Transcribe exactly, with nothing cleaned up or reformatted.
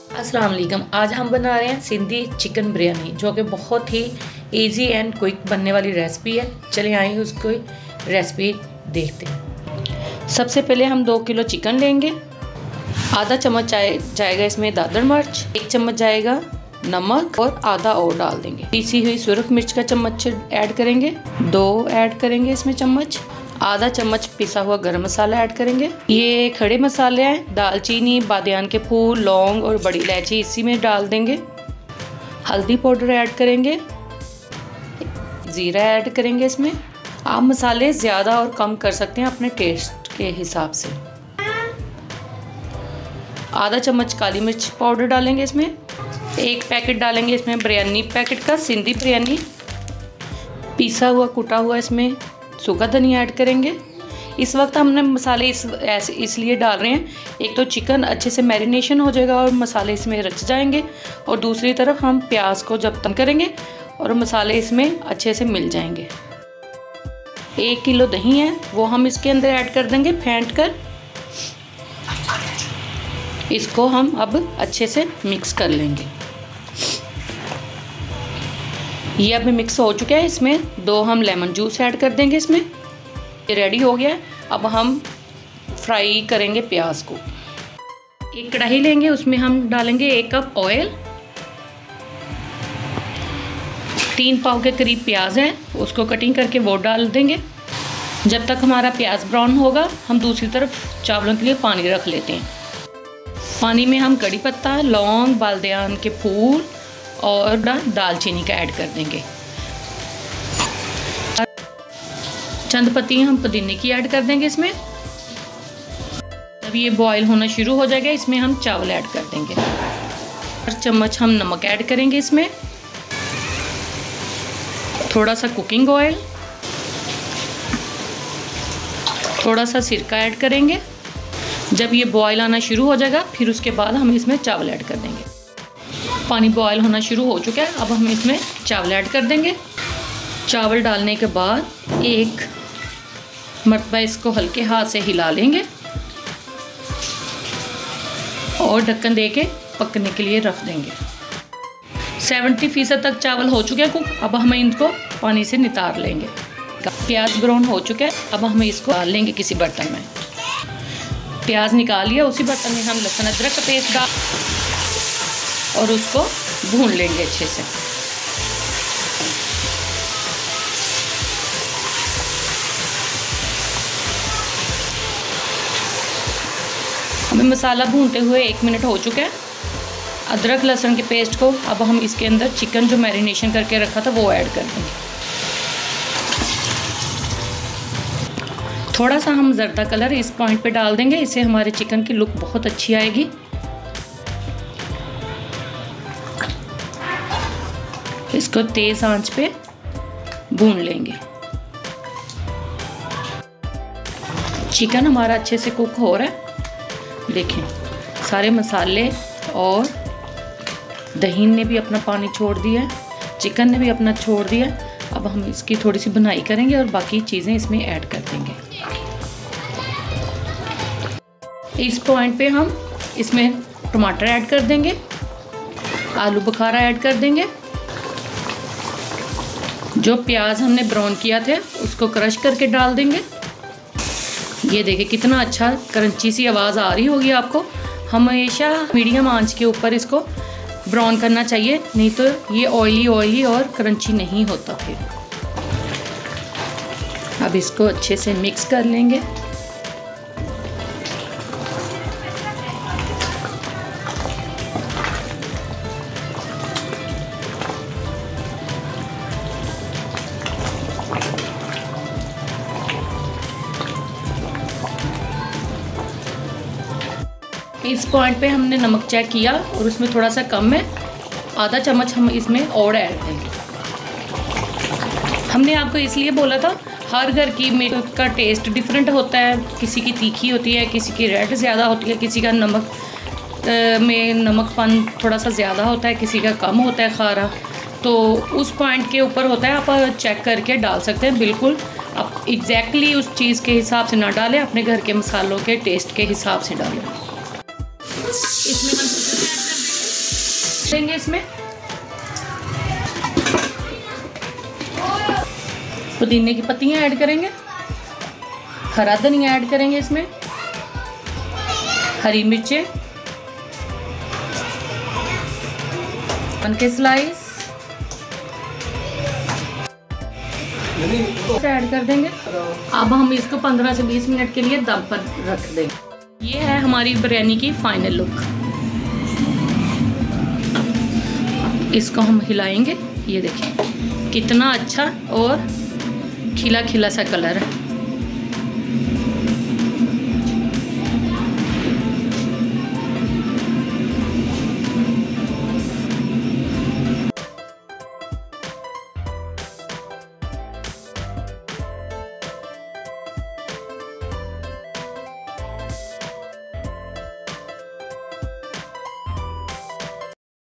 अस्सलाम वालेकुम। आज हम बना रहे हैं सिंधी चिकन बिरयानी, जो कि बहुत ही इजी एंड क्विक बनने वाली रेसिपी है। चलिए आइए उसको रेसिपी देखते हैं। सबसे पहले हम दो किलो चिकन लेंगे। आधा चम्मच जाएगा इसमें दादर मिर्च, एक चम्मच जाएगा नमक और आधा और डाल देंगे। पीसी हुई सुरख मिर्च का चम्मच ऐड करेंगे, दो ऐड करेंगे इसमें चम्मच। आधा चम्मच पिसा हुआ गरम मसाला ऐड करेंगे। ये खड़े मसाले हैं, दालचीनी, बादियान के फूल, लौंग और बड़ी इलायची इसी में डाल देंगे। हल्दी पाउडर ऐड करेंगे, ज़ीरा ऐड करेंगे इसमें। आप मसाले ज़्यादा और कम कर सकते हैं अपने टेस्ट के हिसाब से। आधा चम्मच काली मिर्च पाउडर डालेंगे इसमें। एक पैकेट डालेंगे इसमें बिरयानी पैकेट का, सिंधी बिरयानी। पिसा हुआ कुटा हुआ इसमें सूखा धनिया ऐड करेंगे। इस वक्त हमने मसाले इस ऐसे इसलिए डाल रहे हैं, एक तो चिकन अच्छे से मैरिनेशन हो जाएगा और मसाले इसमें रच जाएंगे, और दूसरी तरफ हम प्याज को जब तक करेंगे और मसाले इसमें अच्छे से मिल जाएंगे। एक किलो दही है वो हम इसके अंदर ऐड कर देंगे फेंट कर। इसको हम अब अच्छे से मिक्स कर लेंगे। ये अब मिक्स हो चुका है। इसमें दो हम लेमन जूस ऐड कर देंगे इसमें। ये रेडी हो गया है। अब हम फ्राई करेंगे प्याज को। एक कढ़ाई लेंगे, उसमें हम डालेंगे एक कप ऑयल। तीन पाव के करीब प्याज है, उसको कटिंग करके वो डाल देंगे। जब तक हमारा प्याज ब्राउन होगा हम दूसरी तरफ चावलों के लिए पानी रख लेते हैं। पानी में हम कड़ी पत्ता, लौंग, बादियान के फूल और दालचीनी का ऐड कर देंगे। चंद पत्ती हम पुदीने की ऐड कर देंगे इसमें। जब ये बॉईल होना शुरू हो जाएगा इसमें हम चावल ऐड कर देंगे। और चम्मच हम नमक ऐड करेंगे इसमें। थोड़ा सा कुकिंग ऑयल, थोड़ा सा सिरका ऐड करेंगे। जब ये बॉईल आना शुरू हो जाएगा फिर उसके बाद हम इसमें चावल ऐड कर देंगे। पानी बॉईल होना शुरू हो चुका है, अब हम इसमें चावल ऐड कर देंगे। चावल डालने के बाद एक मरतबा इसको हल्के हाथ से हिला लेंगे और ढक्कन दे के पकने के लिए रख देंगे। सत्तर फीसद तक चावल हो चुके हैं कुक। अब हम इनको पानी से नितार लेंगे। प्याज ब्राउन हो चुका है, अब हम इसको डाल लेंगे किसी बर्तन में। प्याज निकाल लिया, उसी बर्तन में हम लहसुन अदरक का पेस्ट डाल और उसको भून लेंगे अच्छे से। हमें मसाला भूनते हुए एक मिनट हो चुका है। अदरक लहसुन के पेस्ट को अब हम इसके अंदर चिकन जो मैरिनेशन करके रखा था वो ऐड कर देंगे। थोड़ा सा हम जर्दा कलर इस पॉइंट पे डाल देंगे, इससे हमारे चिकन की लुक बहुत अच्छी आएगी। इसको तेज आंच पे भून लेंगे। चिकन हमारा अच्छे से कुक हो रहा है। देखें सारे मसाले और दही ने भी अपना पानी छोड़ दिया है, चिकन ने भी अपना छोड़ दिया है। अब हम इसकी थोड़ी सी बुनाई करेंगे और बाकी चीज़ें इसमें ऐड कर देंगे। इस पॉइंट पे हम इसमें टमाटर ऐड कर देंगे, आलू बुखारा ऐड कर देंगे। जो प्याज हमने ब्राउन किया था उसको क्रश करके डाल देंगे। ये देखिए कितना अच्छा क्रंची सी आवाज़ आ रही होगी आपको। हमेशा मीडियम आंच के ऊपर इसको ब्राउन करना चाहिए, नहीं तो ये ऑयली ऑयली और क्रंची नहीं होता फिर। अब इसको अच्छे से मिक्स कर लेंगे। इस पॉइंट पे हमने नमक चेक किया और उसमें थोड़ा सा कम है, आधा चम्मच हम इसमें और ऐड देंगे। हमने आपको इसलिए बोला था, हर घर की मिर्च का टेस्ट डिफरेंट होता है। किसी की तीखी होती है, किसी की रेड ज़्यादा होती है, किसी का नमक में नमकपन थोड़ा सा ज़्यादा होता है, किसी का कम होता है खारा। तो उस पॉइंट के ऊपर होता है, आप चेक करके डाल सकते हैं। बिल्कुल आप एग्जैक्टली उस चीज़ के हिसाब से ना डालें, अपने घर के मसालों के टेस्ट के हिसाब से डालें। इसमें हम चिकन ऐड कर देंगे। देंगे इसमें पुदीने की पत्तियां ऐड करेंगे, हरा धनिया ऐड करेंगे, इसमें हरी मिर्चें बन के स्लाइस ऐड कर देंगे। अब हम इसको पंद्रह से बीस मिनट के लिए दम पर रख देंगे। ये है हमारी बिरयानी की फाइनल लुक। इसको हम हिलाएंगे, ये देखिए कितना अच्छा और खिला खिला सा कलर है।